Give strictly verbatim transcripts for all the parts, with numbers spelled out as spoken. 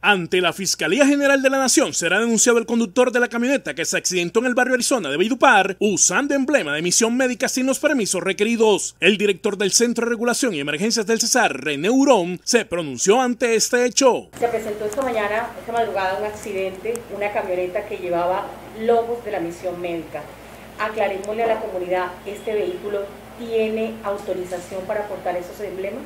Ante la Fiscalía General de la Nación será denunciado el conductor de la camioneta que se accidentó en el barrio Arizona de Valledupar usando emblema de misión médica sin los permisos requeridos. El director del Centro de Regulación y Emergencias del Cesar, René Hurón, se pronunció ante este hecho. Se presentó esta mañana, esta madrugada, un accidente, una camioneta que llevaba logos de la misión médica. Aclarémosle a la comunidad, ¿este vehículo tiene autorización para portar esos emblemas?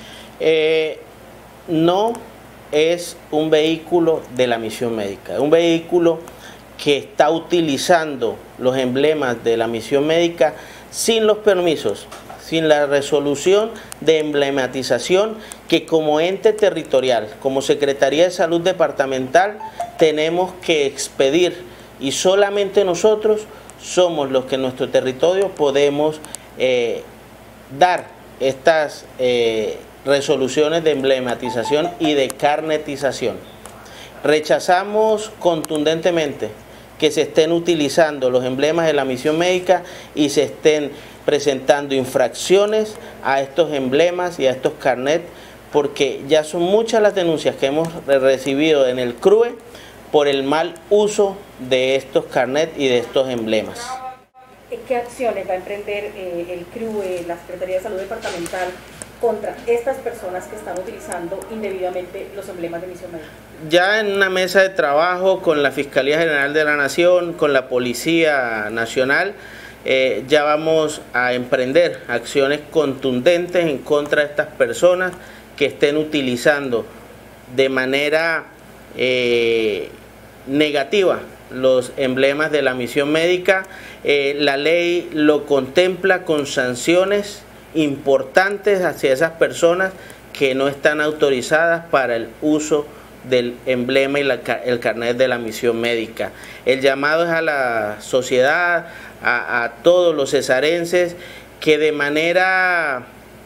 Eh, no. Es un vehículo de la misión médica, un vehículo que está utilizando los emblemas de la misión médica sin los permisos, sin la resolución de emblematización que como ente territorial, como Secretaría de Salud Departamental, tenemos que expedir, y solamente nosotros somos los que en nuestro territorio podemos eh, dar estas eh, resoluciones de emblematización y de carnetización. Rechazamos contundentemente que se estén utilizando los emblemas de la misión médica y se estén presentando infracciones a estos emblemas y a estos carnets, porque ya son muchas las denuncias que hemos recibido en el C R U E por el mal uso de estos carnets y de estos emblemas. ¿Qué acciones va a emprender eh, el C R U E, la Secretaría de Salud Departamental, contra estas personas que están utilizando indebidamente los emblemas de misión médica? Ya en una mesa de trabajo con la Fiscalía General de la Nación, con la Policía Nacional, eh, ya vamos a emprender acciones contundentes en contra de estas personas que estén utilizando de manera eh, negativa los emblemas de la misión médica. Eh, la ley lo contempla con sanciones importantes hacia esas personas que no están autorizadas para el uso del emblema y la, el carnet de la misión médica. El llamado es a la sociedad, a, a todos los cesarenses, que de manera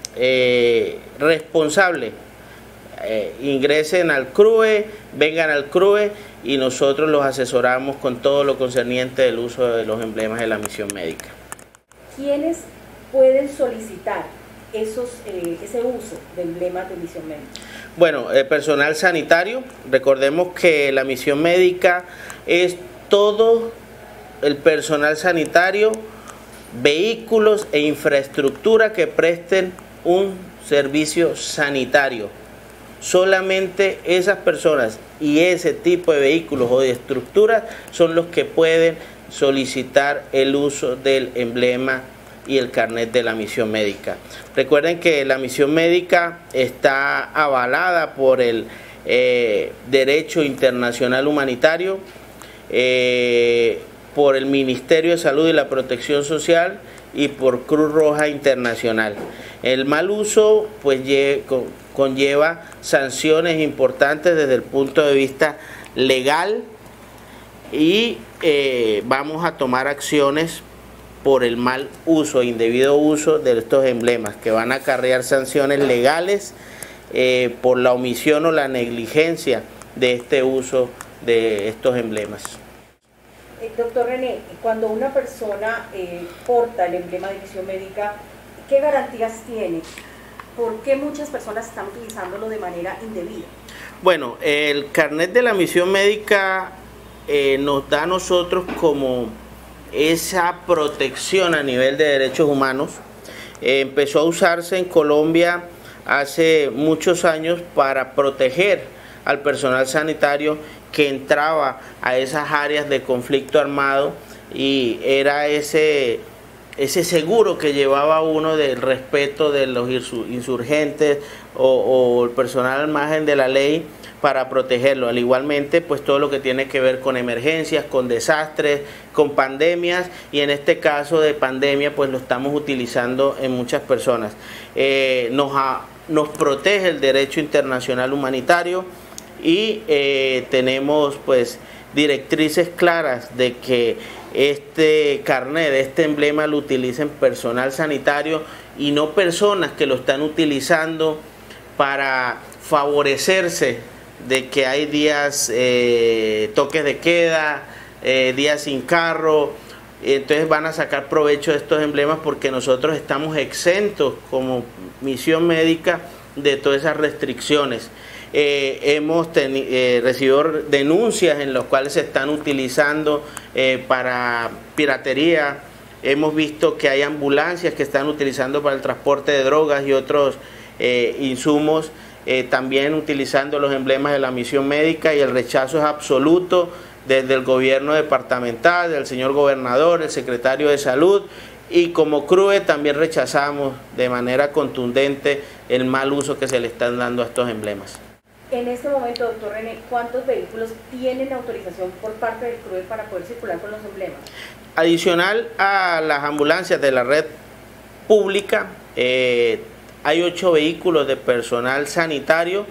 eh, responsable eh, ingresen al C R U E, vengan al C R U E y nosotros los asesoramos con todo lo concerniente del uso de los emblemas de la misión médica. ¿Quiénes pueden solicitar esos, eh, ese uso de emblemas de misión médica? Bueno, el personal sanitario, recordemos que la misión médica es todo el personal sanitario, vehículos e infraestructura que presten un servicio sanitario. Solamente esas personas y ese tipo de vehículos o de estructuras son los que pueden solicitar el uso del emblema y el carnet de la misión médica. Recuerden que la misión médica está avalada por el eh, derecho internacional humanitario, eh, por el Ministerio de Salud y la Protección Social y por Cruz Roja Internacional. El mal uso pues conlleva sanciones importantes desde el punto de vista legal y eh, vamos a tomar acciones por el mal uso, indebido uso de estos emblemas, que van a acarrear sanciones legales eh, por la omisión o la negligencia de este uso de estos emblemas. Eh, doctor René, cuando una persona eh, porta el emblema de misión médica, ¿qué garantías tiene? ¿Por qué muchas personas están utilizándolo de manera indebida? Bueno, el carnet de la misión médica eh, nos da a nosotros como esa protección a nivel de derechos humanos. Eh, empezó a usarse en Colombia hace muchos años para proteger al personal sanitario que entraba a esas áreas de conflicto armado, y era ese, ese seguro que llevaba uno del respeto de los insurgentes o, o el personal al margen de la ley para protegerlo. Al igualmente, pues todo lo que tiene que ver con emergencias, con desastres, con pandemias, y en este caso de pandemia, pues lo estamos utilizando en muchas personas. Eh, nos, a, nos protege el derecho internacional humanitario y eh, tenemos pues directrices claras de que este carnet, este emblema lo utilicen personal sanitario y no personas que lo están utilizando para favorecerse de que hay días, eh, toques de queda, eh, días sin carro. Entonces van a sacar provecho de estos emblemas porque nosotros estamos exentos como misión médica de todas esas restricciones. eh, hemos eh, recibido denuncias en las cuales se están utilizando eh, para piratería. Hemos visto que hay ambulancias que están utilizando para el transporte de drogas y otros eh, insumos, eh, también utilizando los emblemas de la misión médica, y el rechazo es absoluto desde el gobierno departamental, del señor gobernador, el secretario de salud, y como C R U E también rechazamos de manera contundente el mal uso que se le están dando a estos emblemas. En este momento, doctor René, ¿cuántos vehículos tienen autorización por parte del C R U E para poder circular con los emblemas? Adicional a las ambulancias de la red pública, eh, hay ocho vehículos de personal sanitario,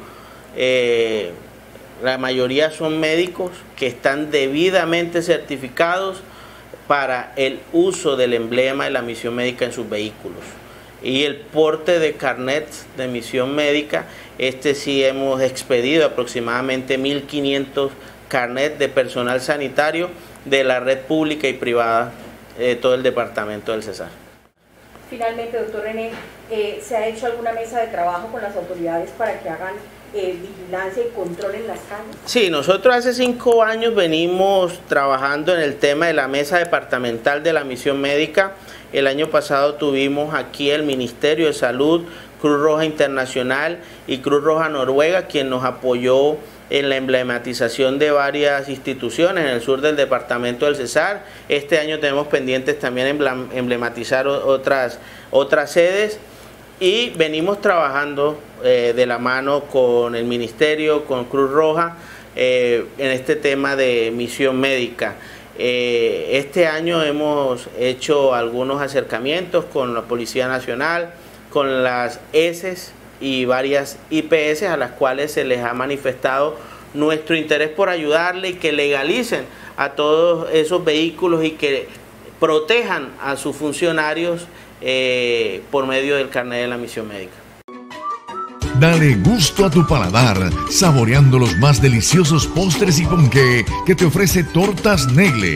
eh, la mayoría son médicos que están debidamente certificados para el uso del emblema de la misión médica en sus vehículos. Y el porte de carnets de misión médica, este sí hemos expedido aproximadamente mil quinientos carnets de personal sanitario de la red pública y privada de todo el departamento del Cesar. Finalmente, doctor René, eh, ¿se ha hecho alguna mesa de trabajo con las autoridades para que hagan eh, vigilancia y control en las calles? Sí, nosotros hace cinco años venimos trabajando en el tema de la mesa departamental de la misión médica. El año pasado tuvimos aquí el Ministerio de Salud, Cruz Roja Internacional y Cruz Roja Noruega, quien nos apoyó en la emblematización de varias instituciones en el sur del departamento del Cesar. Este año tenemos pendientes también emblematizar otras, otras sedes, y venimos trabajando eh, de la mano con el Ministerio, con Cruz Roja, eh, en este tema de misión médica. Eh, este año hemos hecho algunos acercamientos con la Policía Nacional, con las E S Es y varias I P S a las cuales se les ha manifestado nuestro interés por ayudarle y que legalicen a todos esos vehículos y que protejan a sus funcionarios eh, por medio del carnet de la misión médica. Dale gusto a tu paladar, saboreando los más deliciosos postres y ponqué que te ofrece Tortas Negle.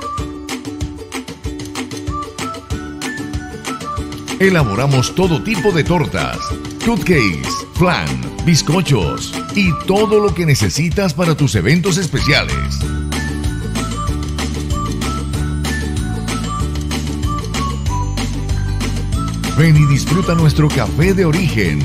Elaboramos todo tipo de tortas, cupcakes, flan, bizcochos y todo lo que necesitas para tus eventos especiales. Ven y disfruta nuestro café de origen.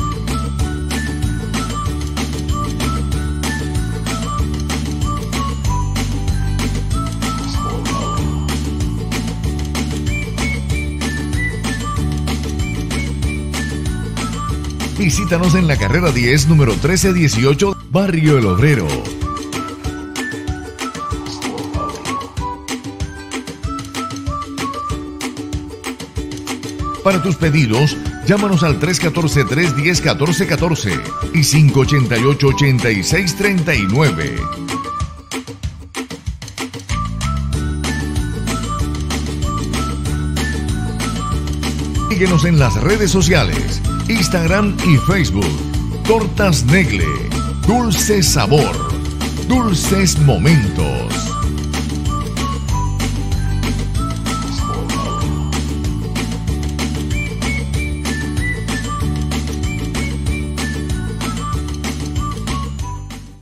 Visítanos en la carrera diez, número trece dieciocho, Barrio El Obrero. Para tus pedidos, llámanos al tres uno cuatro, tres uno cero, uno cuatro uno cuatro y cinco ocho ocho, ocho seis tres nueve. Síguenos en las redes sociales, Instagram y Facebook. Tortas Negle, dulce sabor, dulces momentos.